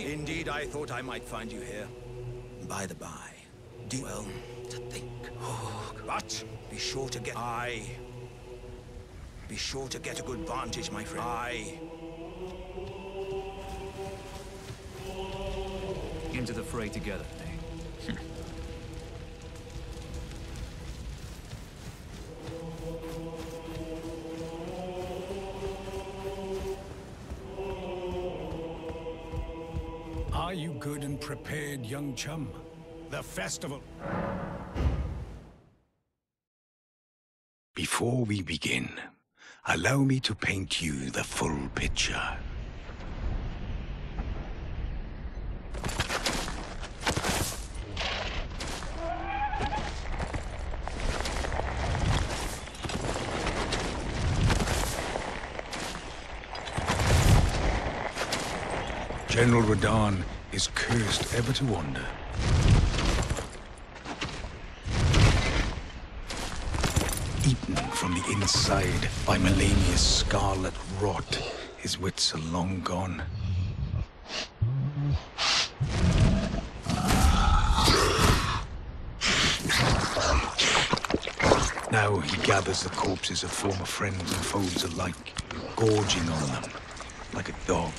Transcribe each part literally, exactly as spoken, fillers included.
Indeed, I thought I might find you here. By the by, do well to think. Oh, but be sure to get... I... Be sure to get a good vantage, my friend. I... Into the fray together, eh? Are you good and prepared, young chum? The festival... Before we begin, allow me to paint you the full picture. General Radahn is cursed ever to wander. Eaten from the inside by Malenia's scarlet rot, his wits are long gone. Now he gathers the corpses of former friends and foes alike, gorging on them like a dog.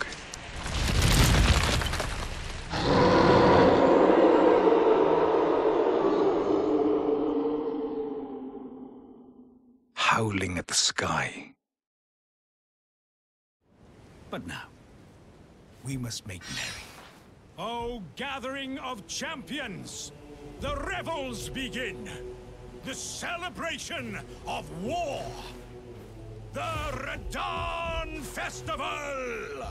Howling at the sky. But now, we must make merry. O gathering of champions! The revels begin! The celebration of war! The Radahn Festival!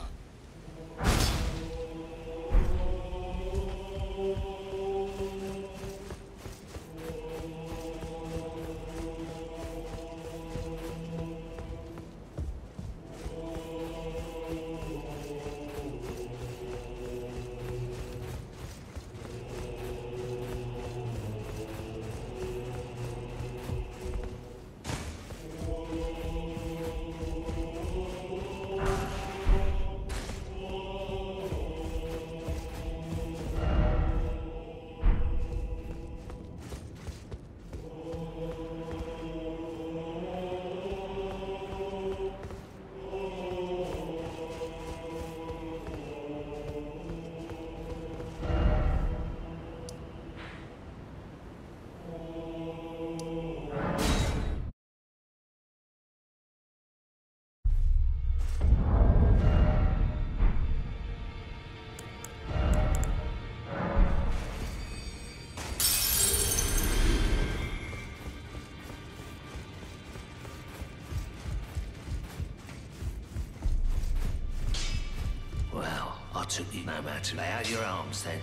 Took you no matter. Lay out your arms then.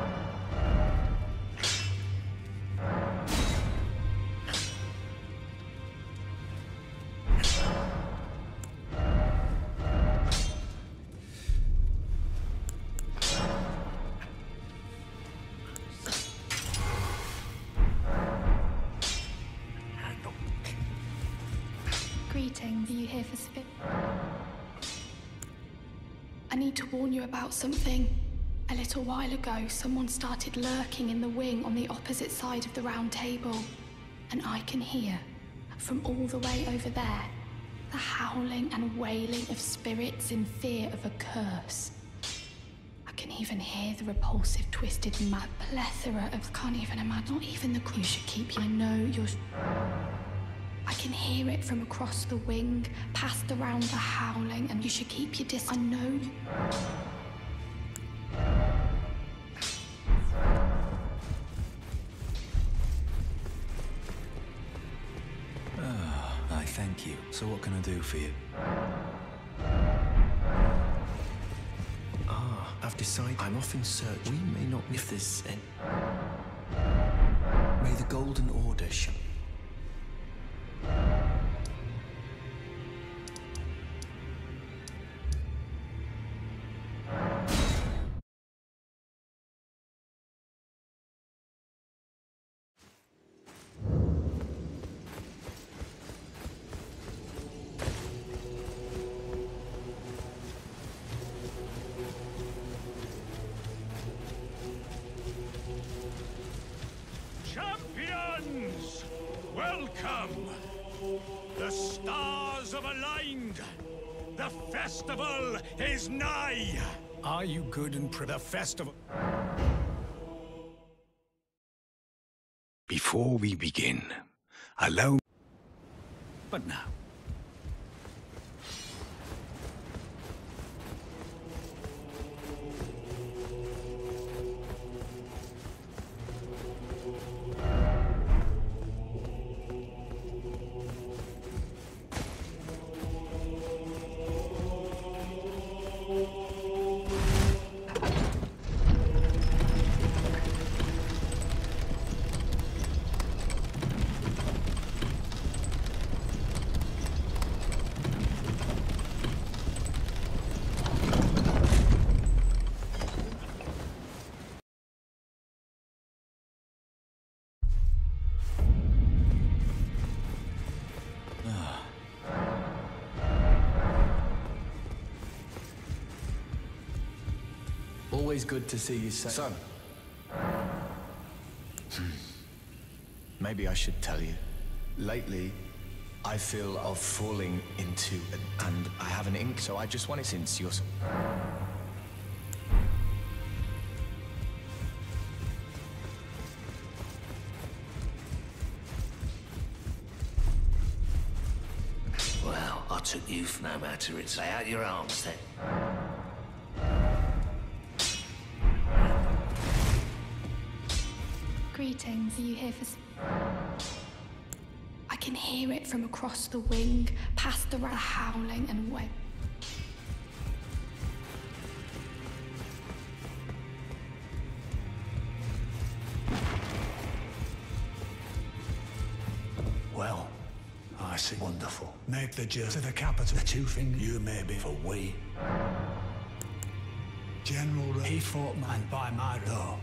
Greetings. Are you here for spit? I need to warn you about something. A little while ago, someone started lurking in the wing on the opposite side of the round table. And I can hear, from all the way over there, the howling and wailing of spirits in fear of a curse. I can even hear the repulsive, twisted, mad plethora of... Can't even imagine. Not even the... You should keep... I know you're... I can hear it from across the wing, past around the howling, and you should keep your distance. I know you... Ah, I thank you. So what can I do for you? Ah, I've decided I'm off in search. We may not miss this end. May the Golden Order shine. stars have aligned. The festival is nigh. Are you good and pre- the festival? Before we begin, allow... But now... Always good to see you, son. Son. Hmm. Maybe I should tell you. Lately, I feel of falling into a, and I have an ink, so I just wanted since you're. Well, I took you for no matter. It's lay out your arms then. Greetings, are you here for... I can hear it from across the wing, past the howling and wait. Well, I see. Wonderful. Make the journey to the capital. The two things you may be for we. General, he fought man by my door.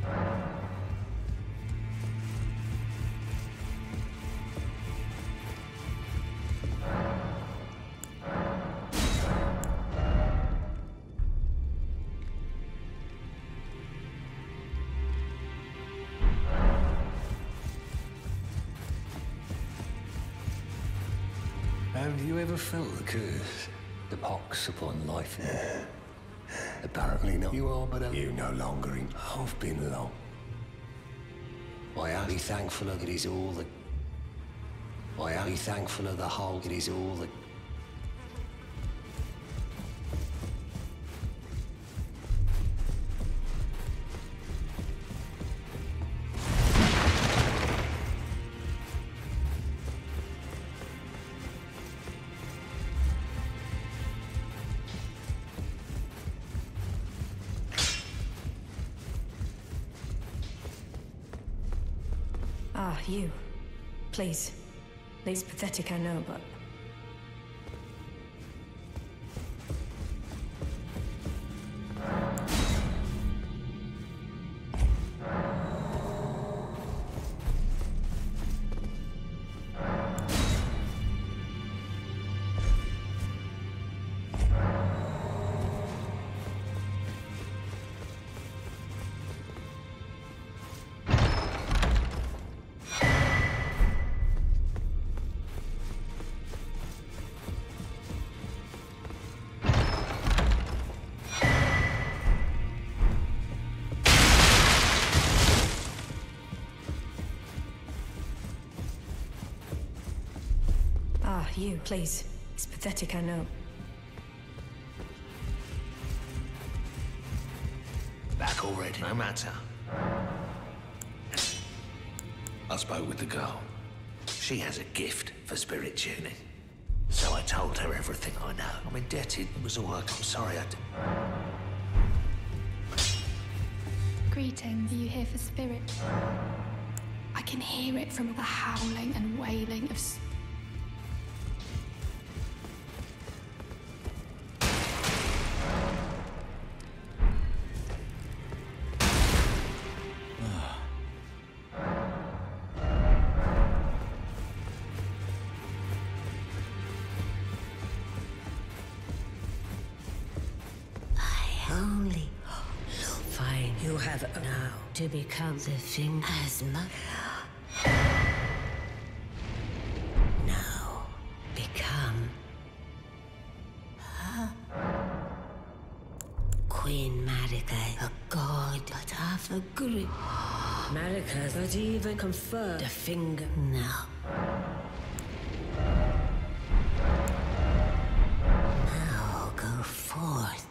Have you ever felt the curse, the pox upon life? Apparently not. You are, but uh, you no longer in. I've been long. I am be thankful of it is all the. I am be thankful of the whole. It is all the. Ah, you. Please. It's pathetic, I know, but... Ah, you. Please. It's pathetic, I know. Back already, no matter. I spoke with the girl. She has a gift for spirit tuning. So I told her everything I know. I'm indebted. It was all like, I'm sorry I did. Greetings, are you here for spirit? I can hear it from the howling and wailing of... Only fine. You have now to become the thing as mother. Now become Queen Marika, a god, but half a grip. Marika not even confer the finger. No. Now go forth.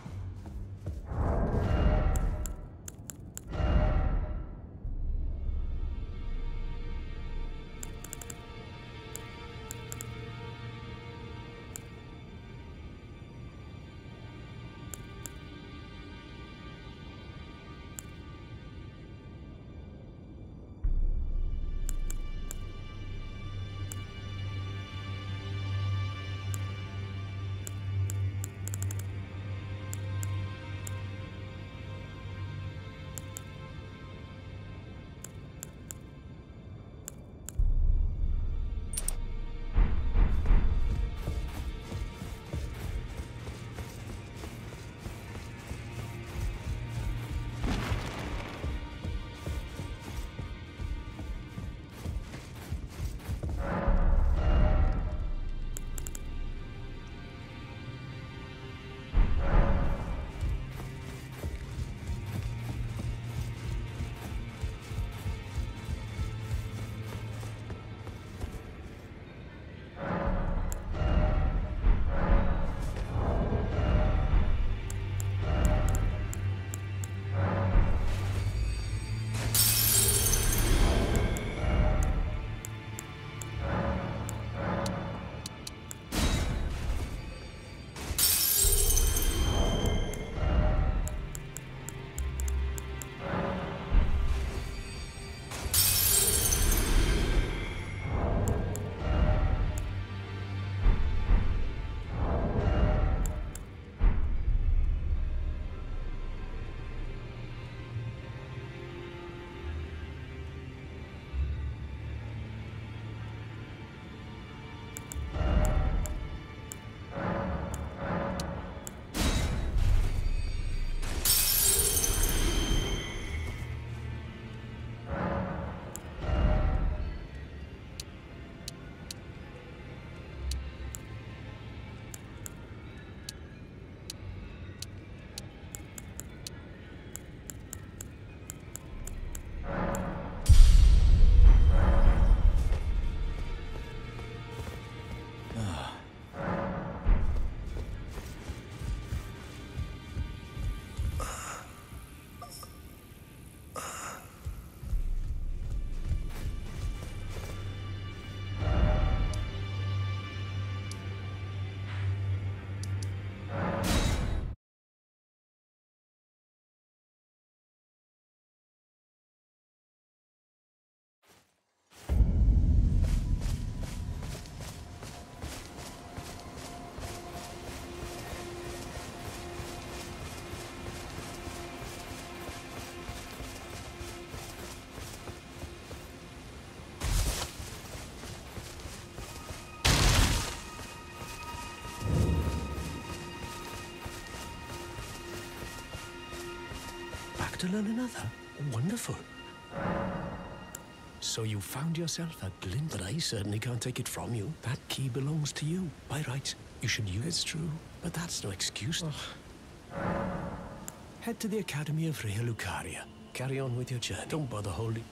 To learn another? Wonderful. So you found yourself a glint, but I certainly can't take it from you. That key belongs to you. By rights, you should use it. It's true, but that's no excuse. Oh. Head to the Academy of Rhea Lucaria. Carry on with your journey. Don't bother holding...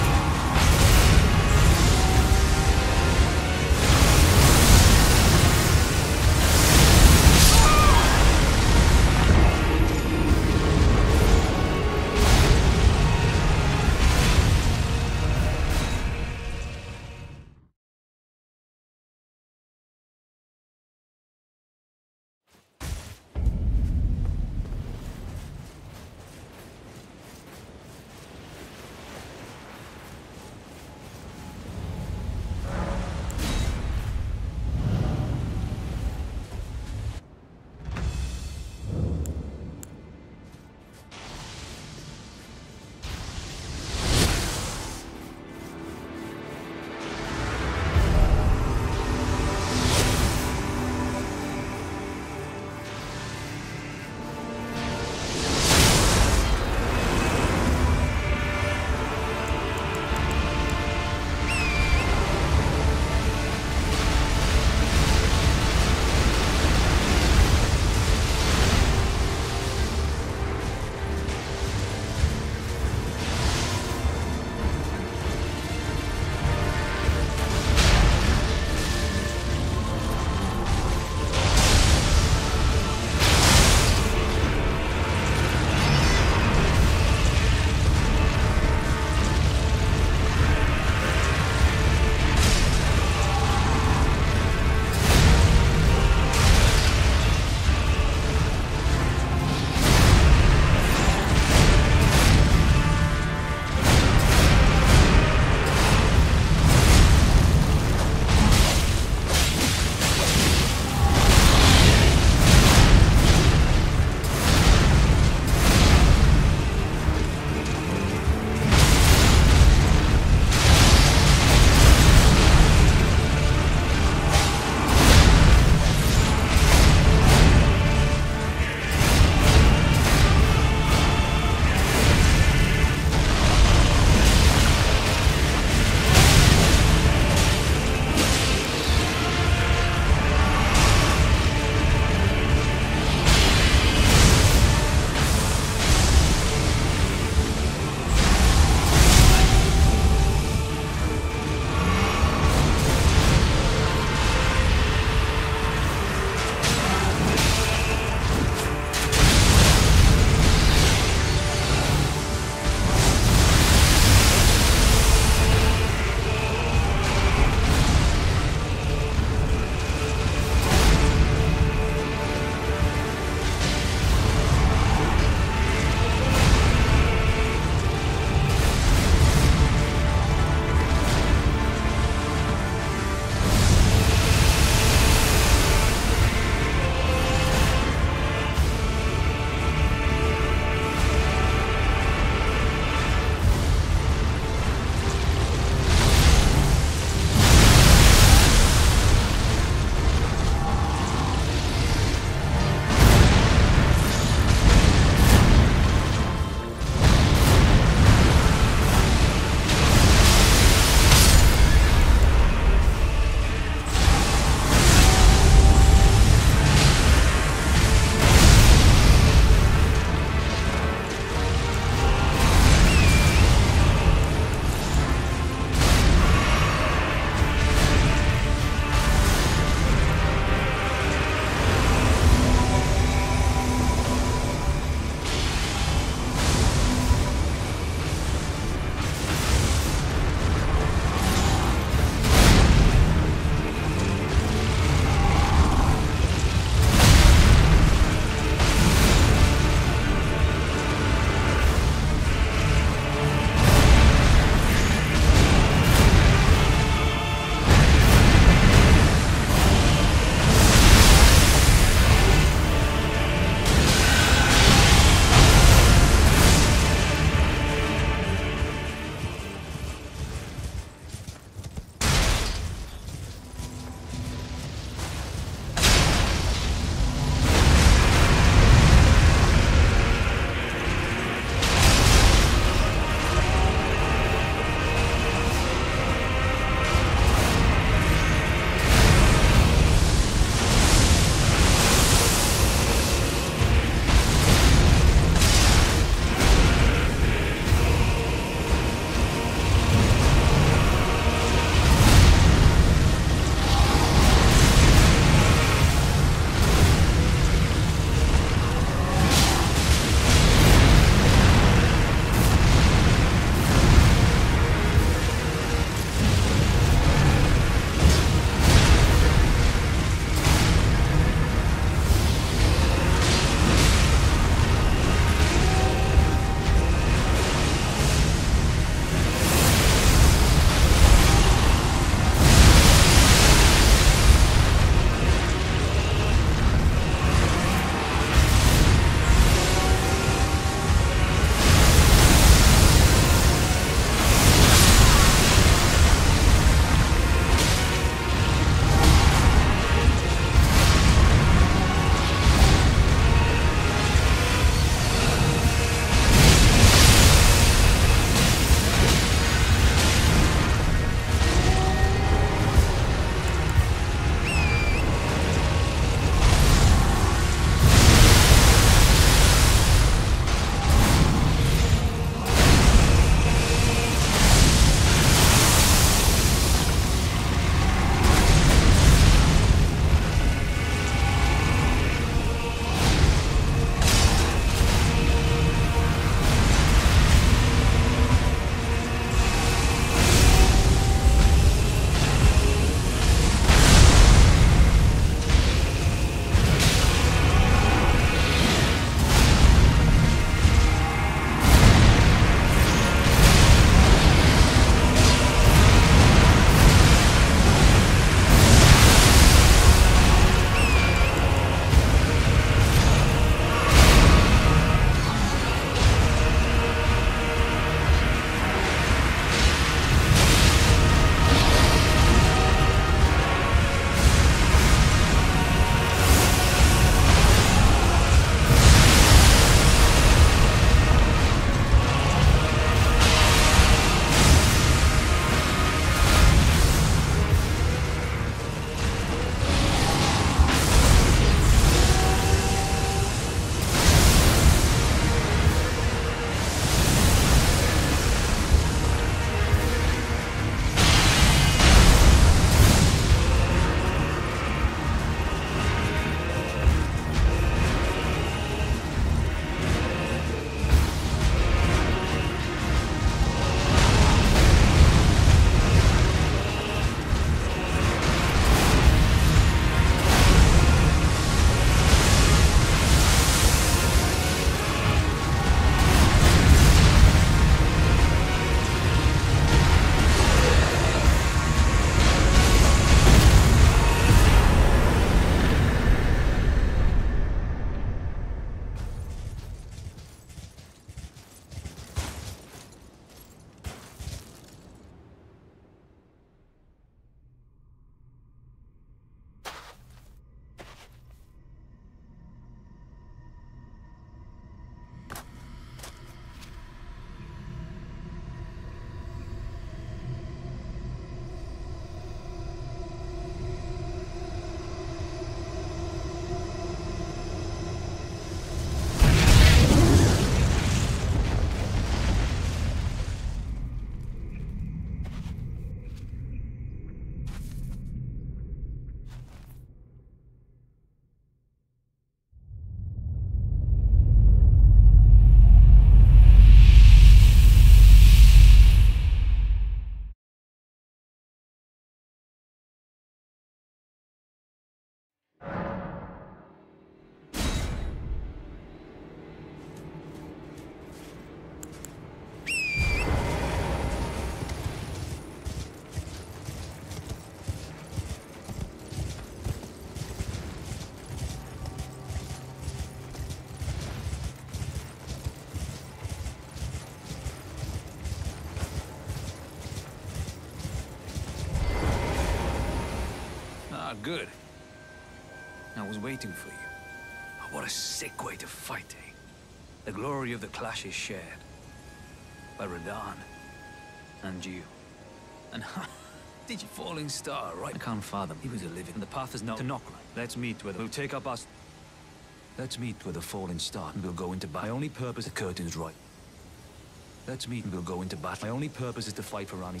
good. I was waiting for you. Oh, what a sick way to fight, eh? The glory of the clash is shared. By Radahn. And you. And did you falling star, right? I can't fathom. He was a living. And the path is not to Nokra. Let's meet where we'll take up us. Let's meet with the falling star and we'll go into battle. My only purpose, the curtain's right. Let's meet and we'll go into battle. My only purpose is to fight for Ranni's.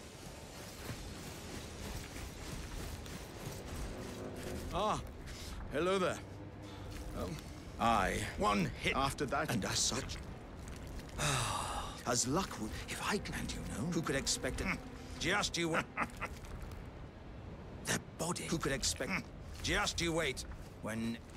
Ah, hello there. Oh, aye. One hit after that, and as such. As luck would, if I planned, you know, who could expect it? Just you wait. Their body, who could expect? Just you wait. When